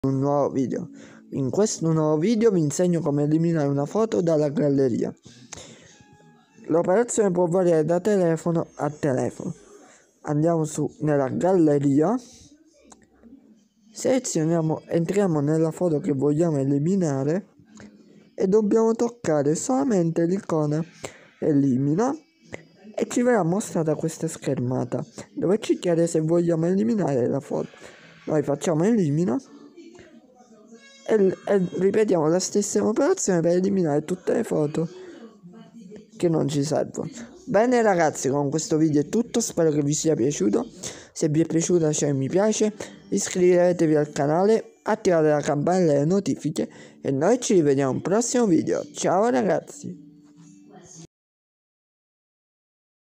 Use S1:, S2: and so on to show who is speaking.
S1: un nuovo video. In questo nuovo video vi insegno come eliminare una foto dalla galleria. L'operazione può variare da telefono a telefono. Andiamo nella galleria, selezioniamo, entriamo nella foto che vogliamo eliminare e dobbiamo toccare solamente l'icona elimina e ci verrà mostrata questa schermata dove ci chiede se vogliamo eliminare la foto. Noi facciamo elimina e ripetiamo la stessa operazione per eliminare tutte le foto che non ci servono. Bene ragazzi, con questo video è tutto, spero che vi sia piaciuto. Se vi è piaciuto lasciate mi piace, iscrivetevi al canale, attivate la campanella delle notifiche e noi ci rivediamo al prossimo video. Ciao ragazzi!